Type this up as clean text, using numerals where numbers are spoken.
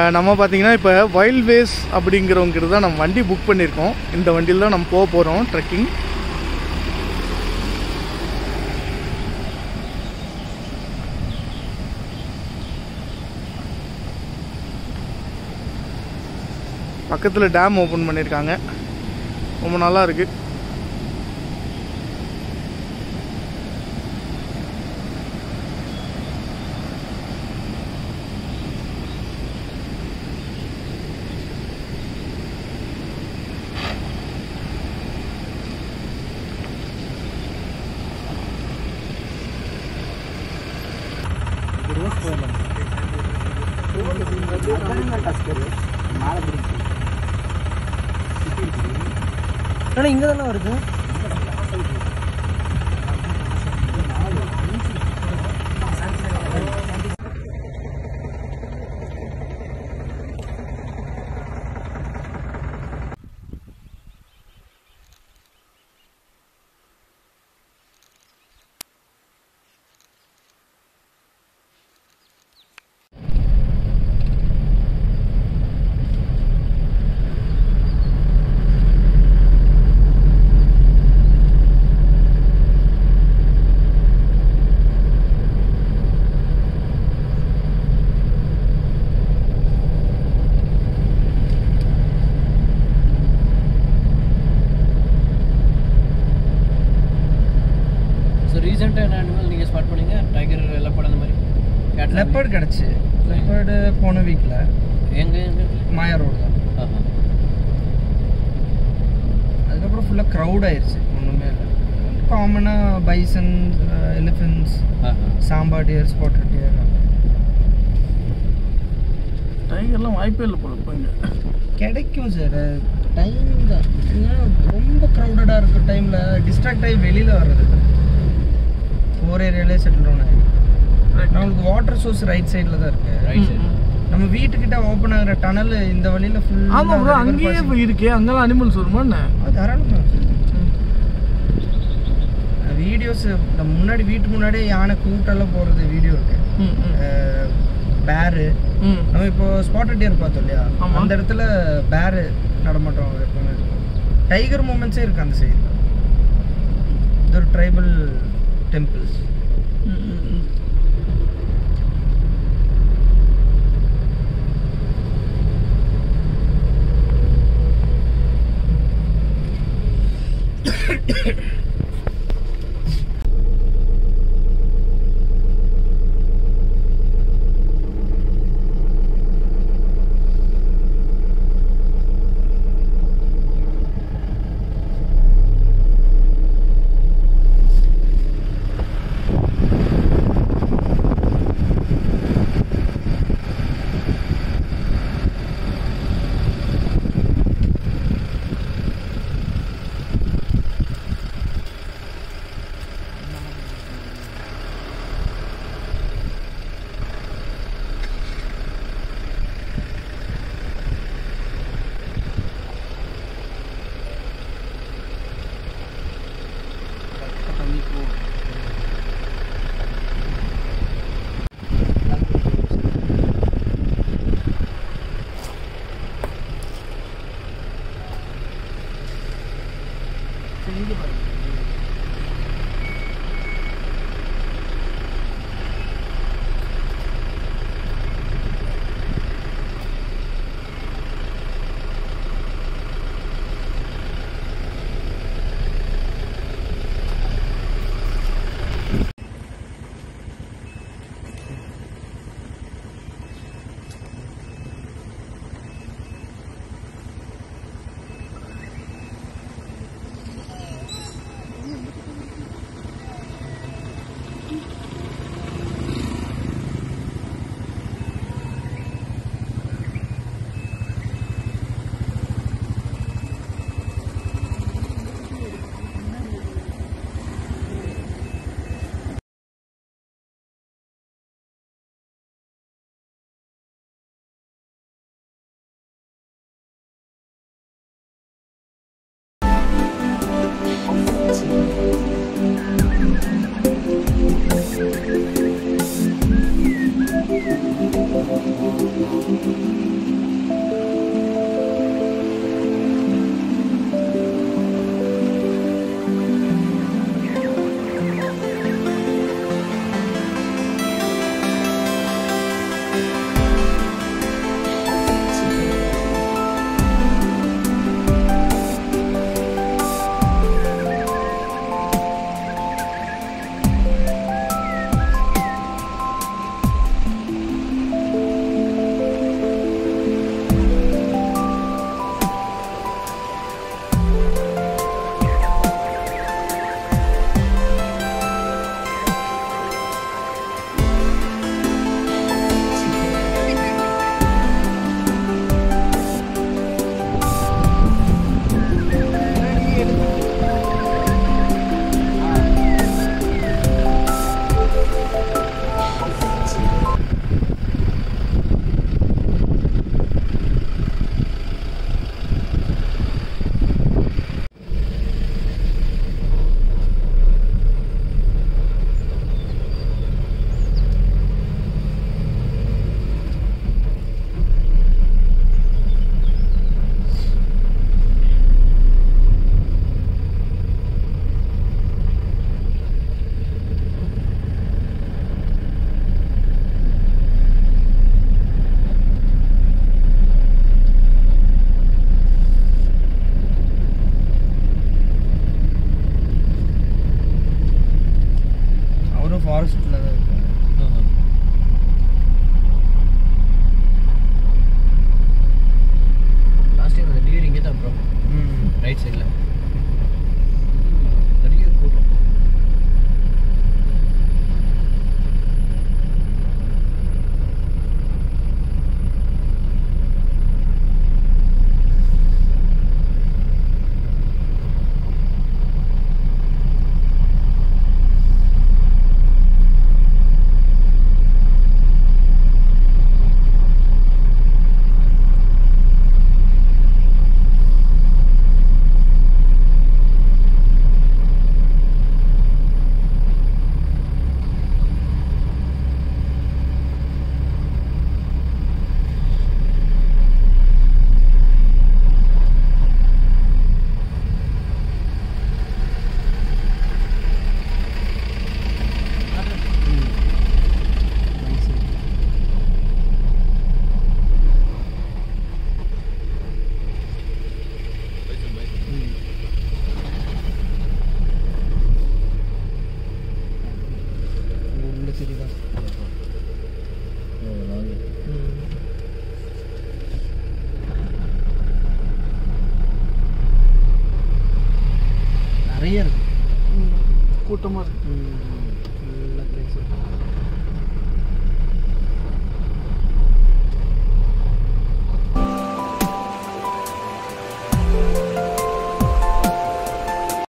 நம்ம பார்த்தீங்கன்னா இப்போ வைல்ட்வேஸ் அப்படிங்கிறவங்கிறது தான் நம்ம வண்டி புக் பண்ணியிருக்கோம். இந்த வண்டியில் தான் நம்ம போக போகிறோம் ட்ரெக்கிங். பக்கத்தில் டேம் ஓப்பன் பண்ணியிருக்காங்க, ரொம்ப நல்லா இருக்குது. ஆனால் இங்கே தானே வருது. ரீசெண்டாக என்ன அனிமல் நீங்கள் ஸ்பாட் பண்ணீங்க? டைகர், லெப்பர்ட் அந்த மாதிரி? லெப்பர்டு கிடச்சி. லெப்பர்டு போன வீக்கில் எங்கே மாயா ரோடு தான். அதுக்கப்புறம் ஃபுல்லாக க்ரௌட் ஆயிடுச்சு, ஒன்றுமே இல்லை. காமனாக bison, elephants, sambar deer, spotted deer. டைகர்லாம் வாய்ப்பே இல்லை போல போங்க. கிடைக்கும் சார், டைம் தான். ரொம்ப க்ரௌடடாக இருக்கிற டைமில் டிஸ்ட்ராக்ட் ஆகி வெளியில் வர்றது. ஒரு ஏரியாலே செட்டில் டவுன் ஆகி நம்மளுக்கு வாட்டர் சோர்ஸ் ரைட் சைடில் தான் இருக்குது. ரைட் சைடு நம்ம வீட்டுக்கிட்ட ஓப்பன் ஆகிற டனல் இந்த வழியில் ஃபுல்லாக. ஆமாம் ப்ரோ, அங்கேயே இருக்கே, அங்கெல்லாம் அனிமல்ஸ் வருமா என்ன? அது தாராளமாக வீடியோஸ். நம்ம முன்னாடி வீட்டு முன்னாடியே யானை கூட்டெல்லாம் போகிறது வீடியோ இருக்கு. பேரு நம்ம இப்போ ஸ்பாட்டட் டியர் பார்த்தோம் இல்லையா, அந்த இடத்துல பேரு நடமாட்டம் எப்பவுமே இருக்கும். டைகர் மூமெண்ட்ஸே இருக்குது அந்த சைடில். இது ஒரு ட்ரைபல் டெம்பிள்ஸ். தான் ப்ரோ ம் ரைட் சைடில் நிறைய கூட்டம். நிறைய இருக்கு கூட்டமாக இருக்கு. நல்ல பிளேஸ்.